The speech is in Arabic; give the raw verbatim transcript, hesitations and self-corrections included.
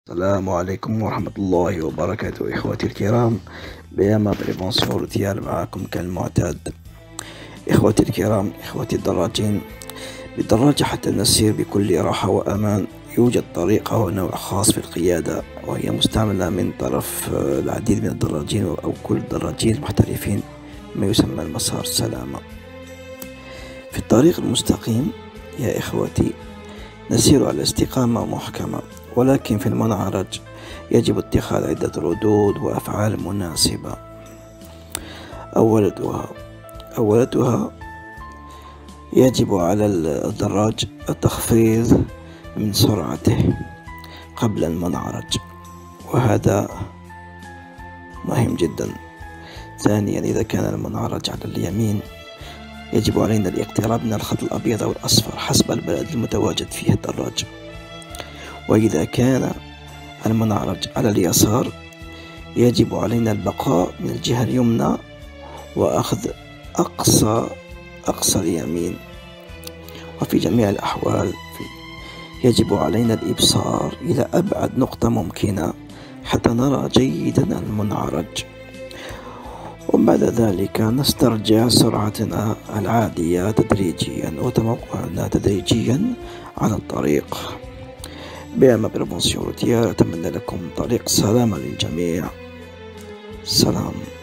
السلام عليكم ورحمة الله وبركاته إخوتي الكرام. بياما بريفونسيون روتيال معكم كالمعتاد. إخوتي الكرام، إخوتي الدراجين، بالدراجة حتى نسير بكل راحة وأمان يوجد طريقة ونوع خاص في القيادة، وهي مستعملة من طرف العديد من الدراجين أو كل الدراجين المحترفين، ما يسمى المسار السلامة. في الطريق المستقيم يا إخوتي نسير على استقامة محكمة، ولكن في المنعرج يجب اتخاذ عدة ردود وأفعال مناسبة. أولتها أولتها يجب على الدراج التخفيض من سرعته قبل المنعرج، وهذا مهم جدا. ثانيا، إذا كان المنعرج على اليمين يجب علينا الاقتراب من الخط الأبيض أو الأصفر حسب البلد المتواجد فيه الدراج. وإذا كان المنعرج على اليسار يجب علينا البقاء من الجهة اليمنى وأخذ أقصى أقصى اليمين. وفي جميع الأحوال يجب علينا الإبصار إلى أبعد نقطة ممكنة حتى نرى جيدا المنعرج، وبعد ذلك نسترجع سرعتنا العادية تدريجيا وتوقعنا تدريجيا على الطريق. بأما بريفونسيون روتيال، أتمنى لكم طريق سلامة للجميع. سلام.